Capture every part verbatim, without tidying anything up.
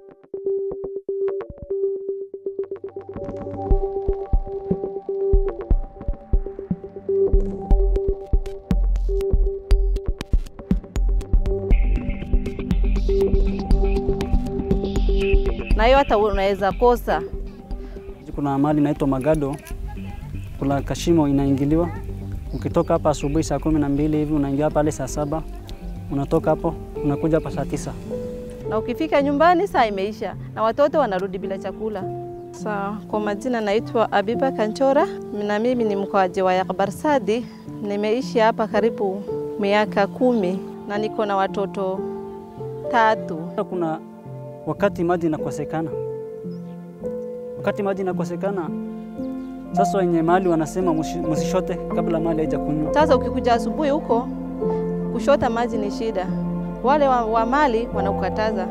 Na hiyo hata unaweza kosa. Kuna mahali inaitwa Magado, kuna kashimo inaingiliwa. Ukitoka hapa asubuhi saa kumi na mbili hivi unaingia pale saa saba, unatoka hapo unakuja hapa saa tisa. Na ukifika nyumbani saa imeisha na watoto wanarudi bila chakula. Sawa, kwa majina naitwa Abiba Kanchora, na mimi ni mkaaji wa Yakabarsadi. Nimeishi hapa karibu miaka kumi na niko na watoto tatu. Kuna wakati maji inakosekana. Wakati maji inakosekana, sasa wenye mali wanasema msishote kabla mali haijakunywa. Sasa ukikuja asubuhi huko kushota maji ni shida. Wale wa, wa mali wanakukataza.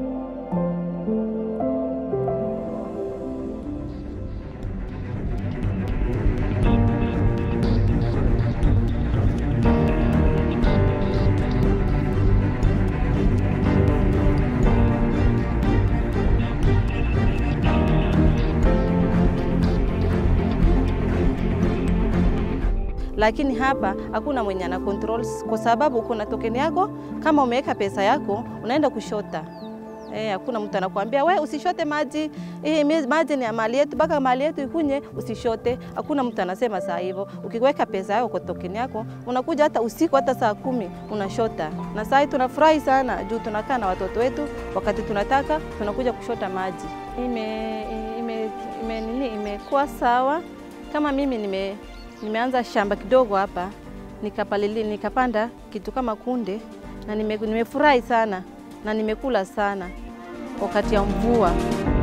Lakini hapa hakuna mwenye ana controls kwa sababu kuna token yako. Kama umeweka pesa yako unaenda kushota. Eh, hakuna mtu anakuambia we usishote maji. Eh, maji ni mali yetu, baka mali yetu ikunye usishote. Hakuna mtu anasema saa hivyo. Ukiweka pesa yako kwa token yako unakuja hata usiku hata saa kumi unashota. Na saa hii tunafurahi sana juu tunakaa na watoto wetu, wakati tunataka tunakuja kushota maji. Ime ime, ime nini imekuwa sawa. Kama mimi nime Nimeanza shamba kidogo hapa, nikapalili nikapanda kitu kama kunde na nimefurahi sana na nimekula sana wakati ya mvua.